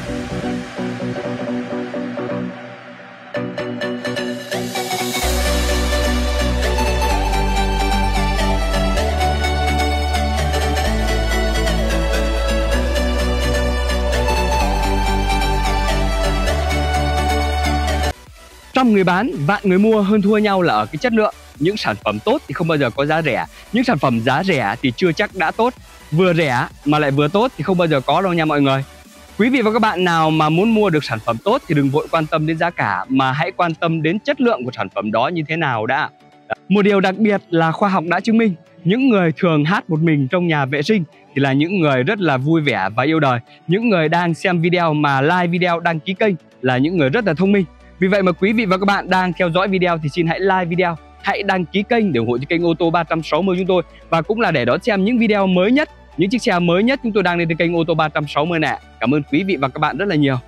Trăm người bán, vạn người mua, hơn thua nhau là ở cái chất lượng. Những sản phẩm tốt thì không bao giờ có giá rẻ. Những sản phẩm giá rẻ thì chưa chắc đã tốt. Vừa rẻ mà lại vừa tốt thì không bao giờ có đâu nha mọi người. Quý vị và các bạn nào mà muốn mua được sản phẩm tốt thì đừng vội quan tâm đến giá cả, mà hãy quan tâm đến chất lượng của sản phẩm đó như thế nào đã. Một điều đặc biệt là khoa học đã chứng minh, những người thường hát một mình trong nhà vệ sinh thì là những người rất là vui vẻ và yêu đời. Những người đang xem video mà like video, đăng ký kênh là những người rất là thông minh. Vì vậy mà quý vị và các bạn đang theo dõi video thì xin hãy like video, hãy đăng ký kênh để ủng hộ cho kênh ô tô 360 chúng tôi, và cũng là để đón xem những video mới nhất, những chiếc xe mới nhất chúng tôi đang lên trên kênh ô tô 360 này. Cảm ơn quý vị và các bạn rất là nhiều.